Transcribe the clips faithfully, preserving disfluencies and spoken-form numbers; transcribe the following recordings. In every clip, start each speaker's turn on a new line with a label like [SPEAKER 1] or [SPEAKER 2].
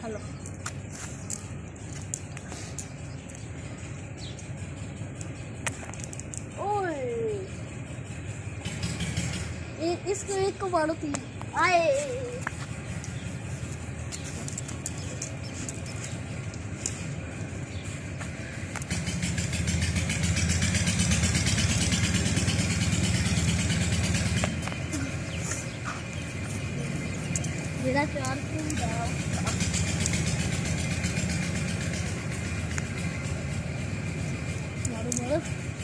[SPEAKER 1] hello ओए एक इसको एक को मारो तीन आए मेरा चार तीन जाओ मारो मारो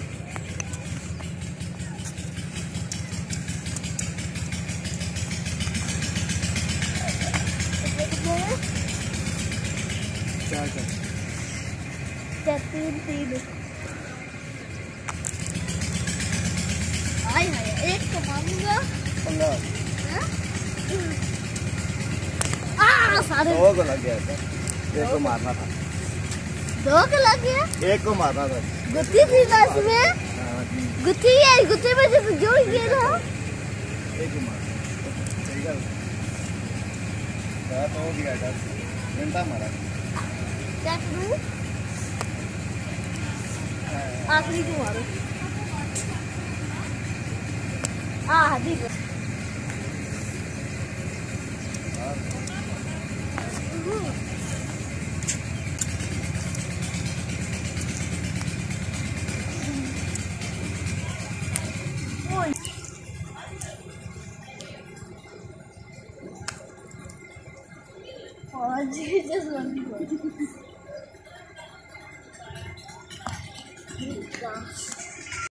[SPEAKER 2] चार चार
[SPEAKER 1] तीन तीन हाय हाय एक को मारूंगा
[SPEAKER 2] पंगा
[SPEAKER 1] सारे
[SPEAKER 2] दो को लग गया था एक को मारना था
[SPEAKER 1] दो को लग गया
[SPEAKER 2] एक को मारना था
[SPEAKER 1] गुत्ती थी ना इसमें गुत्ती है गुत्ती में जो जोड़ गया ना
[SPEAKER 2] एक को मारना सही गल तो हो गया था घंटा मारा
[SPEAKER 1] क्या करूं आखिरी को मारो हाँ हदी Oh, Jesus,